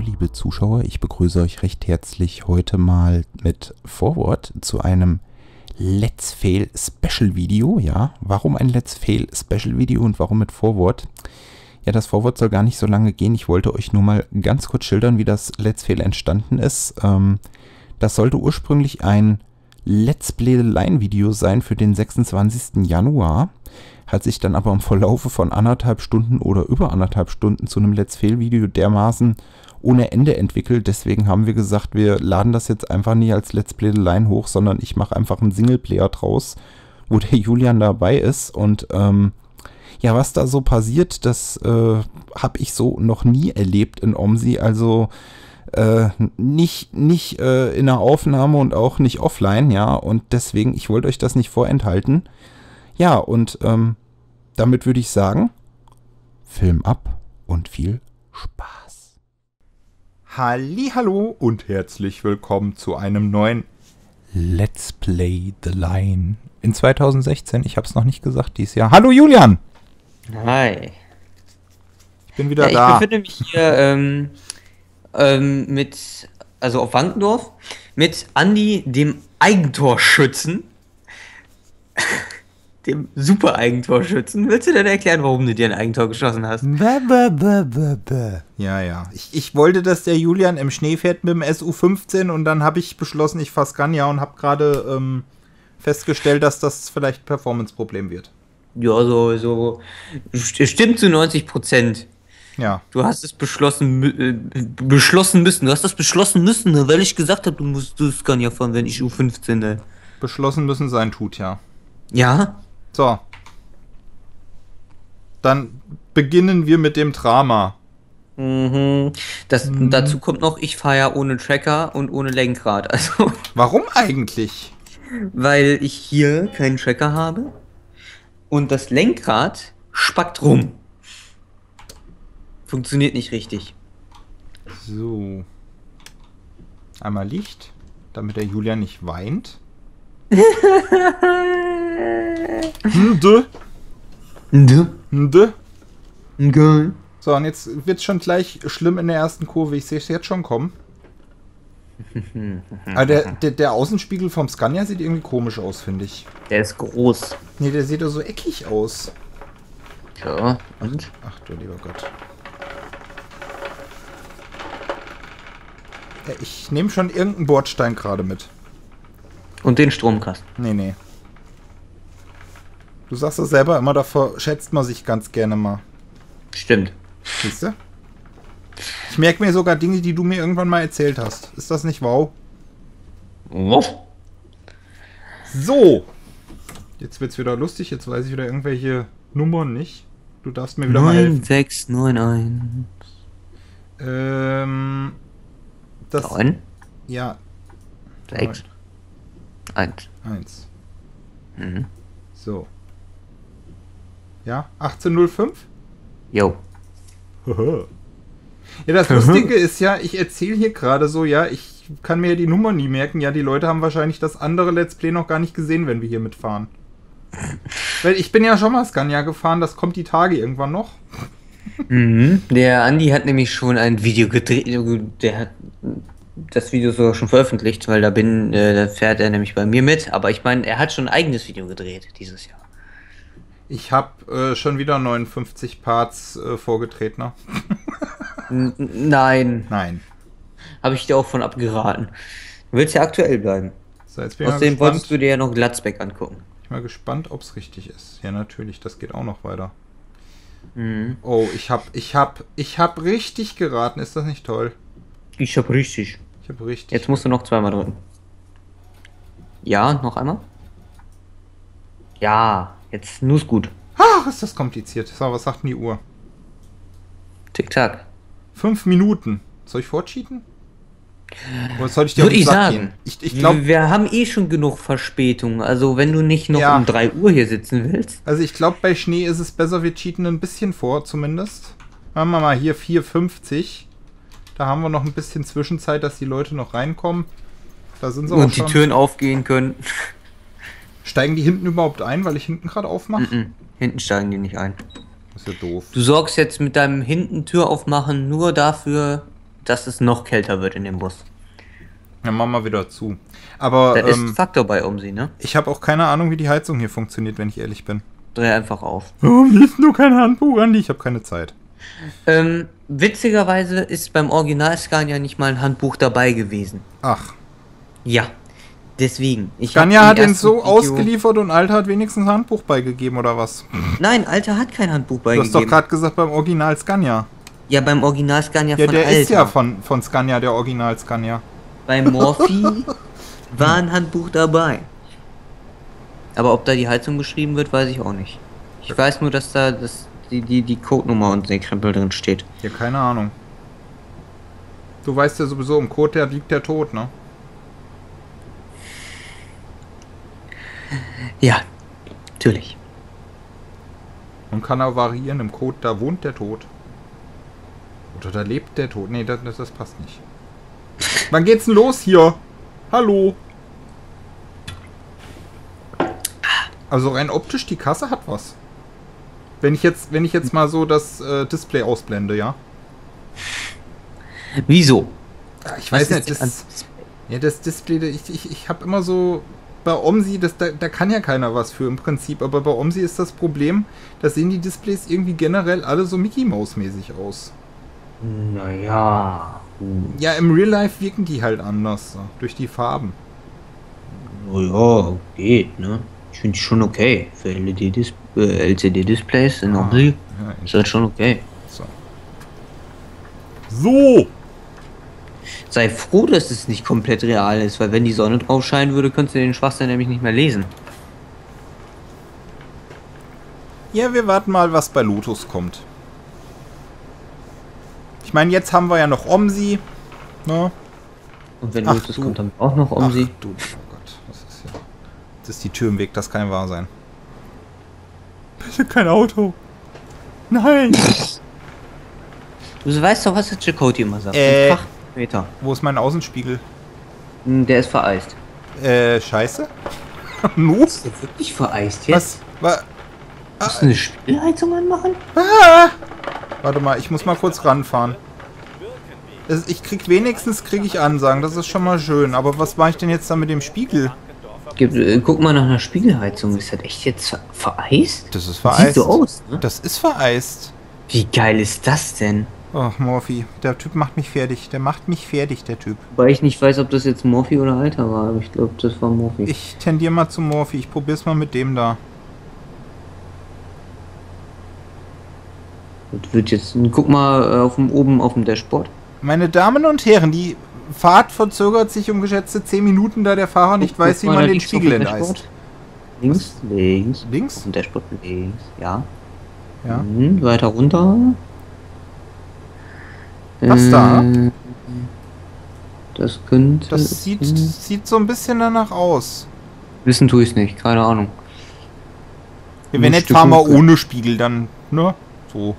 Hallo liebe Zuschauer, ich begrüße euch recht herzlich heute mal mit Vorwort zu einem Let's Fail Special Video. Ja, warum ein Let's Fail Special Video und warum mit Vorwort? Ja, das Vorwort soll gar nicht so lange gehen. Ich wollte euch nur mal ganz kurz schildern, wie das Let's Fail entstanden ist. Das sollte ursprünglich ein Let's Play the Line Video sein für den 26. Januar. Hat sich dann aber im Verlaufe von 1,5 Stunden oder über 1,5 Stunden zu einem Let's Fail Video dermaßen ohne Ende entwickelt. Deswegen haben wir gesagt, wir laden das jetzt einfach nicht als Let's Play the Line hoch, sondern ich mache einfach einen Singleplayer draus, wo der Julian dabei ist. Und ja, was da so passiert, das habe ich so noch nie erlebt in OMSI. Also nicht in der Aufnahme und auch nicht offline, ja. Und deswegen, ich wollte euch das nicht vorenthalten. Ja, und damit würde ich sagen, Film ab und viel Spaß. Hallihallo und herzlich willkommen zu einem neuen Let's Play the Line in 2016. Ich habe es noch nicht gesagt dieses Jahr. Hallo Julian! Hi. Ich bin wieder da. Ich befinde mich hier also auf Wankendorf, mit Andi, dem Eigentorschützen. Dem Super-Eigentorschützen. Willst du denn erklären, warum du dir ein Eigentor geschossen hast? Ja. Ich wollte, dass der Julian im Schnee fährt mit dem SU15 und dann habe ich beschlossen, ich fahre Scania und habe gerade festgestellt, dass das vielleicht ein Performance-Problem wird. Ja, so stimmt zu 90%. Ja. Du hast es beschlossen müssen. Du hast das beschlossen müssen, weil ich gesagt habe, du musst Scania fahren, wenn ich U15. Ne? Beschlossen müssen sein tut, ja. Ja? So. Dann beginnen wir mit dem Drama. Dazu kommt noch, ich fahre ja ohne Tracker und ohne Lenkrad. Also, warum eigentlich? weil ich hier keinen Tracker habe und das Lenkrad spackt rum. Funktioniert nicht richtig. So. Einmal Licht, damit der Julian nicht weint. Geil. So, und jetzt wird es schon gleich schlimm in der ersten Kurve. Ich sehe es jetzt schon kommen. Aber der Außenspiegel vom Scania sieht irgendwie komisch aus, finde ich. Der ist groß. Nee, der sieht doch so eckig aus. Ja, und? Ach du lieber Gott. Ja, ich nehme schon irgendeinen Bordstein gerade mit. Und den Stromkasten. Nee. Du sagst das selber immer, davor schätzt man sich ganz gerne mal. Stimmt. Siehst du? Ich merke mir sogar Dinge, die du mir irgendwann mal erzählt hast. Ist das nicht wow? So. Jetzt wird's wieder lustig. Jetzt weiß ich wieder irgendwelche Nummern nicht. Du darfst mir wieder mal helfen. 9691. Das... 9. Ja. 6. 1. So. Ja, 1805? Jo. Ja, das Lustige ist ja, ich erzähle hier gerade so, ja, ich kann mir ja die Nummer nie merken. Ja, die Leute haben wahrscheinlich das andere Let's Play noch gar nicht gesehen, wenn wir hier mitfahren. Weil ich bin ja schon mal Scania gefahren, das kommt die Tage irgendwann noch. Der Andi hat nämlich schon ein Video gedreht, der hat das Video sogar schon veröffentlicht, weil da fährt er nämlich bei mir mit, aber ich meine, er hat schon ein eigenes Video gedreht dieses Jahr. Ich habe schon wieder 59 Parts vorgedreht, ne? Nein. Nein. Habe ich dir auch von abgeraten. Du willst ja aktuell bleiben. So, jetzt bin ich Außerdem wolltest du dir ja noch Glatzbeck angucken. Ich bin mal gespannt, ob es richtig ist. Ja, natürlich, das geht auch noch weiter. Oh, ich hab richtig geraten. Ist das nicht toll? Ich hab richtig. Jetzt musst du noch zweimal drücken. Ja, noch einmal. Ja, jetzt nur ist gut. Ach, ist das kompliziert. So, was sagt denn die Uhr? Tick-Tack. 5 Minuten. Soll ich vorcheaten? Oder soll ich dir Würde ich sagen. Ich glaube, wir haben eh schon genug Verspätung. Also wenn du nicht noch um 3 Uhr hier sitzen willst. Also ich glaube, bei Schnee ist es besser, wir cheaten ein bisschen vor, zumindest. Machen wir mal hier 4:50. Da haben wir noch ein bisschen Zwischenzeit, dass die Leute noch reinkommen. Da sind sie auch und schon. Die Türen aufgehen können. Steigen die hinten überhaupt ein, weil ich hinten gerade aufmache? Hinten steigen die nicht ein. Das ist ja doof. Du sorgst jetzt mit deinem hinten Tür aufmachen nur dafür, dass es noch kälter wird in dem Bus. Dann machen wir wieder zu. Aber Das ist ein Faktor bei OMSI, ne? ich habe auch keine Ahnung, wie die Heizung hier funktioniert, wenn ich ehrlich bin. Dreh einfach auf. Warum liest du kein Handbuch, Andi? Ich habe keine Zeit. Witzigerweise ist beim Original Scania nicht mal ein Handbuch dabei gewesen. Ach. Ja, deswegen. Scania hat den so ausgeliefert und Alter hat wenigstens ein Handbuch beigegeben, oder was? Nein, Alter hat kein Handbuch Du beigegeben. hast doch gerade gesagt, beim Original Scania. Ja, beim Original Scania Ja, von der Alter. ist ja von Scania, der Original Scania. Bei Morphy war ein Handbuch dabei. Aber ob da die Heizung beschrieben wird, weiß ich auch nicht. Ich weiß nur, dass da die Codenummer und der Krempel drin steht. Ja, keine Ahnung. Du weißt ja sowieso, im Code der liegt der Tod, ne? Ja, natürlich. Und kann auch variieren, im Code, da wohnt der Tod. Oder da lebt der Tod. Nee, das passt nicht. Wann geht's denn los hier? Hallo? Also rein optisch, die Kasse hat was. Wenn ich jetzt mal so das Display ausblende, ja? Wieso? Ich weiß nicht, das Display, ich habe immer so, bei OMSI, da kann ja keiner was für im Prinzip, aber bei OMSI ist das Problem, da sehen die Displays irgendwie generell alle so Mickey-Maus-mäßig aus. Naja. Ja, im Real Life wirken die halt anders, so, durch die Farben. Ja, geht, ne? Ich finde schon okay. Für LCD-Displays in OMSI Ja, ist das schon okay. So! Sei froh, dass es nicht komplett real ist, weil wenn die Sonne drauf scheinen würde, könntest du den Schwachsinn nämlich nicht mehr lesen. Ja, wir warten mal, was bei Lotus kommt. Ich meine, jetzt haben wir ja noch OMSI, ne? Und wenn Ach, Lotus du. kommt, dann auch noch OMSI. Ach du, oh Gott, das ist ja... Das ist die Tür im Weg, das kann wahr sein. Bitte kein Auto. Nein! Du weißt doch, was der Chakoti immer sagt. Meter. Wo ist mein Außenspiegel? Der ist vereist. Scheiße? Nu? Ist der wirklich vereist jetzt? Was? Musst du eine Spielheizung anmachen? Warte mal, ich muss mal kurz ranfahren. Ich krieg ich Ansagen, das ist schon mal schön. Aber was mache ich denn jetzt da mit dem Spiegel? Guck mal nach einer Spiegelheizung. Ist das echt jetzt vereist? Das ist vereist. Sieht so aus, ne? Das ist vereist. Wie geil ist das denn? Ach, Morphy, der Typ macht mich fertig. Der macht mich fertig, der Typ. Weil ich nicht weiß, ob das jetzt Morphy oder Alter war, aber ich glaube, das war Morphy. Ich tendiere mal zu Morphy. Ich probier's mal mit dem da. Das wird jetzt. Guck mal oben auf dem Dashboard. Meine Damen und Herren, die Fahrt verzögert sich um geschätzte 10 Minuten, da der Fahrer nicht weiß, wie man den Spiegel enteist. Links. Links? Auf dem Dashboard links, ja. Ja. Weiter runter. Das da? Das könnte. Das sieht so ein bisschen danach aus. Wissen tue ich nicht, keine Ahnung. Wenn nicht, fahren wir ohne Spiegel, dann, ne? So.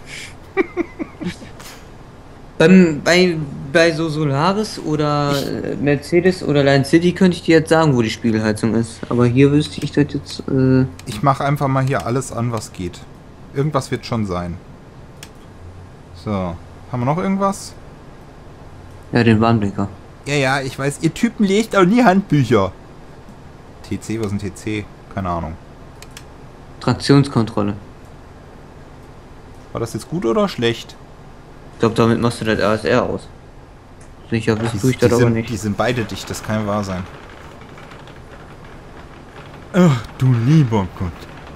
Bei so Solaris oder Mercedes oder Line City könnte ich dir jetzt sagen, wo die Spiegelheizung ist. Aber hier wüsste ich das jetzt. Ich mache einfach mal hier alles an, was geht. Irgendwas wird schon sein. So. Haben wir noch irgendwas? Ja, den Warnblinker. Ja, ich weiß. Ihr Typen legt auch nie Handbücher. TC, was ist ein TC? Keine Ahnung. Traktionskontrolle. War das jetzt gut oder schlecht? Ich glaube, damit machst du das ASR aus. Sicher wissen tue ich das aber nicht. Die sind beide dicht, das kann wahr sein. Ach, du lieber Gott.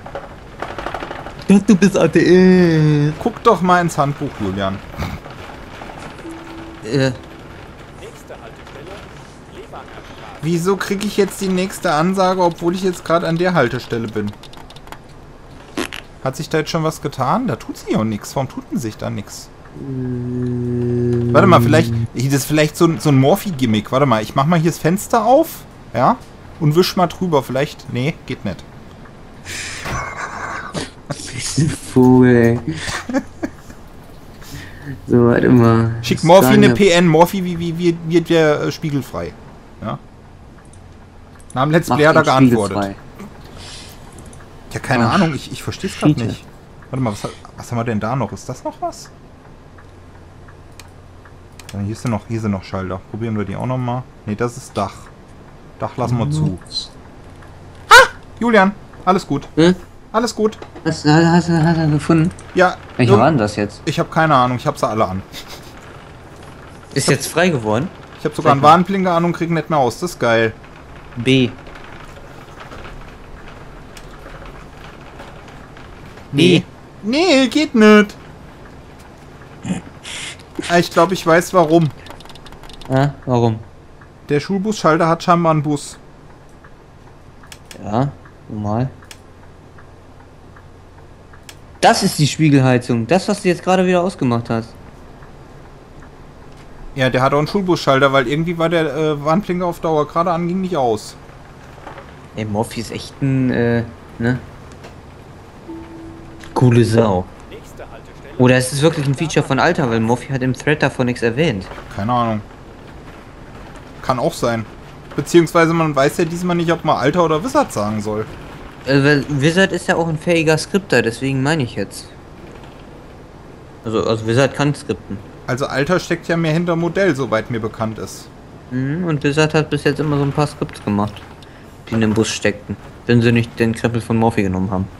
Du bist ATL. Guck doch mal ins Handbuch, Julian. Wieso kriege ich jetzt die nächste Ansage, obwohl ich jetzt gerade an der Haltestelle bin? Hat sich da jetzt schon was getan? Da tut sich auch nichts. Warum tut denn sich da nichts? Warte mal, vielleicht... Das ist vielleicht so ein Morphy-Gimmick. Warte mal, ich mach mal hier das Fenster auf. Ja? Und wisch mal drüber. Vielleicht... Nee, geht nicht. Bist du Vogel, ey. So, warte mal. Schick Morphy eine PN. Morphy, wie wird der spiegelfrei? Ja? Na, am Let's Play hat er geantwortet. Ja, keine Ahnung, ich verstehe es gerade nicht. Warte mal, was haben wir denn da noch? Ist das noch was? Dann hier sind noch Schalter. Probieren wir die auch nochmal. Ne, das ist Dach. Dach lassen wir zu. Ah! Julian, alles gut. Hm? Alles gut. Hast du gefunden? Ja. Welcher war denn das jetzt? Ich habe keine Ahnung, ich habe sie alle an. Ist jetzt frei geworden? Ich habe sogar einen Warnblinker an und kriege nicht mehr aus. Das ist geil. B. Nee. Nee, geht nicht. Ich glaube, ich weiß warum. Ah, warum? Der Schulbusschalter hat scheinbar einen Bus. Ja, normal. Das ist die Spiegelheizung. Das, was du jetzt gerade wieder ausgemacht hast. Ja, der hat auch einen Schulbusschalter, weil irgendwie war der Warnblinker auf Dauer gerade an, ging nicht aus. Ey, Morphy ist echt ein, ne? Coole Sau. Oder ist es wirklich ein Feature von Alter, weil Morphy hat im Thread davon nichts erwähnt. Keine Ahnung. Kann auch sein. Beziehungsweise man weiß ja diesmal nicht, ob man Alter oder Wizard sagen soll. Weil Wizard ist ja auch ein fähiger Skripter, deswegen meine ich jetzt. Also Wizard kann skripten. Also Alter steckt ja mehr hinter Modell, soweit mir bekannt ist. Mhm, und Wizard hat bis jetzt immer so ein paar Skripts gemacht, die in den Bus steckten. Wenn sie nicht den Krempel von Morphy genommen haben.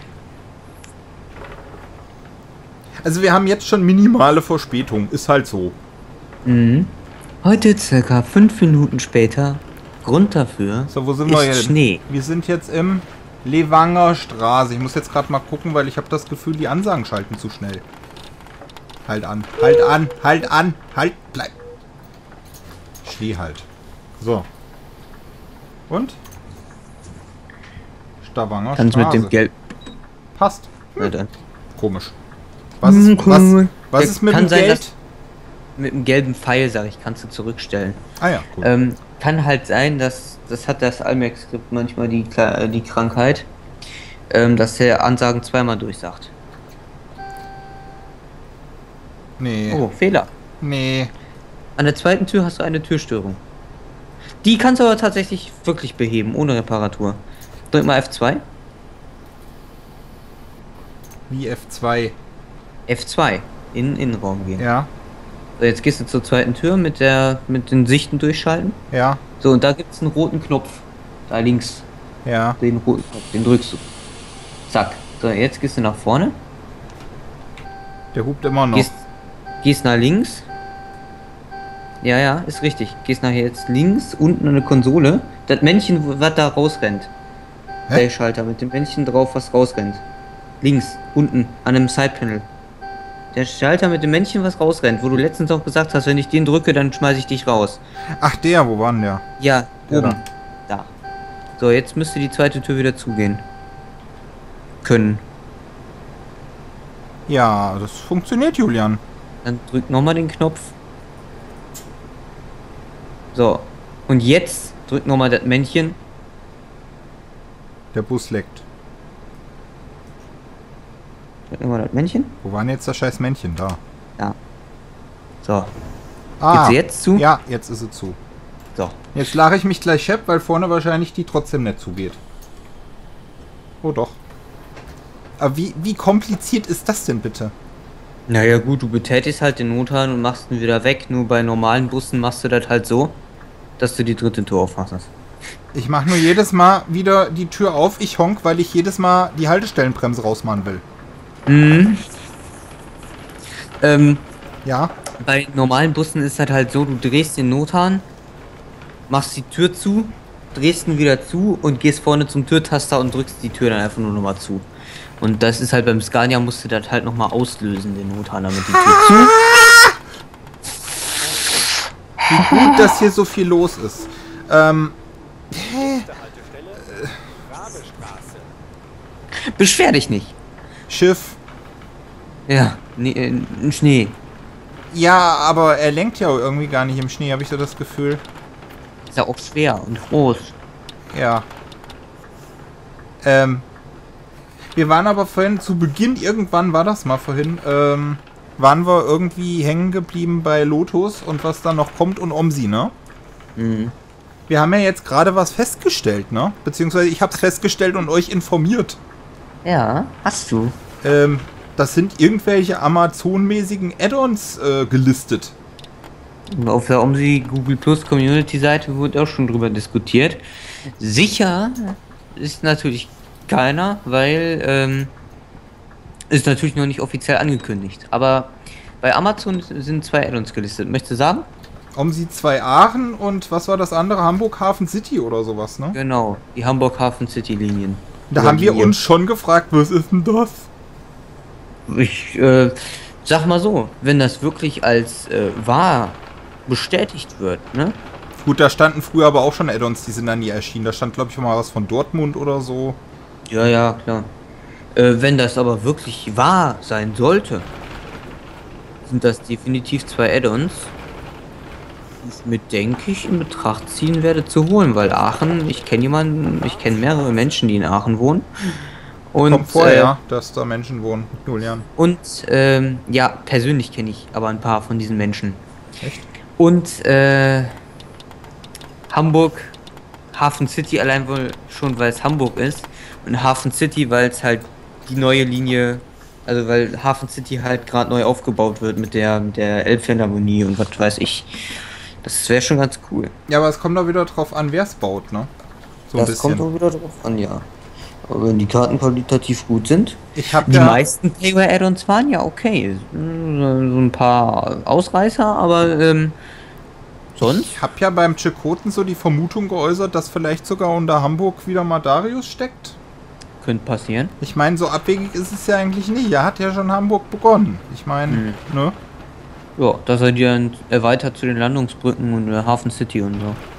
Also wir haben jetzt schon minimale Verspätung, ist halt so. Mhm. Heute circa 5 Minuten später. Grund dafür So, wo sind ist wir jetzt? Schnee. Wir sind jetzt im Lewanger Straße. Ich muss jetzt gerade mal gucken, weil ich habe das Gefühl, die Ansagen schalten zu schnell. Halt an, halt an, halt an, halt, bleib. Steh halt. So. Und? Stavanger Kannst Straße. mit dem Gelb. Passt. Na dann. Komisch. Was Der ist mit kann dem sein, Geld? dass mit dem gelben Pfeil, sag ich, kannst du zurückstellen. Ah ja, cool. Kann halt sein, dass das hat das Almex-Skript manchmal die Krankheit, dass der Ansagen zweimal durchsagt. Nee. Oh, Fehler. Nee. An der zweiten Tür hast du eine Türstörung. Die kannst du aber tatsächlich wirklich beheben, ohne Reparatur. Drück mal F2. Wie F2. F2. In den Innenraum gehen. Ja. So, jetzt gehst du zur zweiten Tür mit den Sichten durchschalten. Ja. So, und da gibt es einen roten Knopf. Da links. Ja. Den roten Knopf, den drückst du. Zack. So, jetzt gehst du nach vorne. Der hupt immer noch. Gehst nach links. Ja, ist richtig. Gehst nachher jetzt links, unten an eine Konsole. Das Männchen, was da rausrennt. Hä? Der Schalter mit dem Männchen drauf, was rausrennt. Links, unten, an einem Sidepanel. Der Schalter mit dem Männchen, was rausrennt, wo du letztens auch gesagt hast, wenn ich den drücke, dann schmeiße ich dich raus. Ach, der, wo war denn der? Ja, Der oben. Da. So, jetzt müsste die zweite Tür wieder zugehen. Können. Ja, das funktioniert, Julian. Dann drück nochmal den Knopf. So. Und jetzt drück nochmal das Männchen. Der Bus leckt. Drück nochmal das Männchen. Wo war denn jetzt das scheiß Männchen? Da. Ja. So. Ah, Geht sie jetzt zu? ja, jetzt ist sie zu. So. Jetzt lache ich mich gleich schepp, weil vorne wahrscheinlich die trotzdem nicht zugeht. Oh doch. Aber wie kompliziert ist das denn bitte? Naja gut, du betätigst halt den Nothahn und machst ihn wieder weg. Nur bei normalen Bussen machst du das halt so, dass du die dritte Tür aufmachst. Ich mache nur jedes Mal wieder die Tür auf, ich honk, weil ich jedes Mal die Haltestellenbremse rausmachen will. Mhm. Ja? Bei normalen Bussen ist das halt so, du drehst den Nothahn, machst die Tür zu, drehst ihn wieder zu und gehst vorne zum Türtaster und drückst die Tür dann einfach nur nochmal zu. Und das ist halt beim Scania, musst du das halt nochmal auslösen, den Nothahn, damit die Tür zu. Wie gut, dass hier so viel los ist. Beschwer dich nicht. Schiff. Ja, Schnee. Ja, aber er lenkt ja irgendwie gar nicht im Schnee, habe ich so das Gefühl. Ist ja auch schwer und groß. Ja. Wir waren aber vorhin, zu Beginn, irgendwann war das mal vorhin, waren wir irgendwie hängen geblieben bei Lotus und was dann noch kommt und Omsi, ne? Mhm. Wir haben ja jetzt gerade was festgestellt, ne? Beziehungsweise ich habe es festgestellt und euch informiert. Ja, hast du. Das sind irgendwelche Amazon-mäßigen Add-ons gelistet. Auf der OMSI Google Plus Community Seite wurde auch schon drüber diskutiert. Sicher ist natürlich keiner, weil ist natürlich noch nicht offiziell angekündigt. Aber bei Amazon sind 2 Add-ons gelistet. Möchtest du sagen? OMSI 2 Aachen und was war das andere? Hamburg Hafen City oder sowas, ne? Genau, die Hamburg Hafen City Linien. Da haben wir uns schon gefragt, was ist denn das? Ich sag mal so, wenn das wirklich als wahr bestätigt wird, ne? Gut, da standen früher aber auch schon Add-ons, die sind dann nie erschienen. Da stand, glaube ich, mal was von Dortmund oder so. Ja, ja, klar. Wenn das aber wirklich wahr sein sollte, sind das definitiv 2 Add-ons, die ich mir, denke ich, in Betracht ziehen werde zu holen, weil Aachen, ich kenne mehrere Menschen, die in Aachen wohnen. Und, Kommt vor, ja, dass da Menschen wohnen, Julian. Und, ja, persönlich kenne ich aber ein paar von diesen Menschen. Echt? Und, Hamburg, Hafen City allein wohl schon, weil es Hamburg ist. Und Hafen City, weil es halt die neue Linie, also weil Hafen City halt gerade neu aufgebaut wird mit der Elbphilharmonie und was weiß ich. Das wäre schon ganz cool. Ja, aber es kommt da wieder drauf an, wer es baut, ne? So ein Das kommt bisschen. auch wieder drauf an, ja. Aber wenn die Karten qualitativ gut sind. Ich habe Die ja, meisten Payware-Add-ons waren ja okay. So ein paar Ausreißer, aber sonst? ich habe ja beim Chilkoten so die Vermutung geäußert, dass vielleicht sogar unter Hamburg wieder mal Darius steckt. Könnte passieren. Ich meine, so abwegig ist es ja eigentlich nicht. Er hat ja schon Hamburg begonnen. Ich meine, ne? Ja, dass er die dann erweitert zu den Landungsbrücken und der Hafen City und so.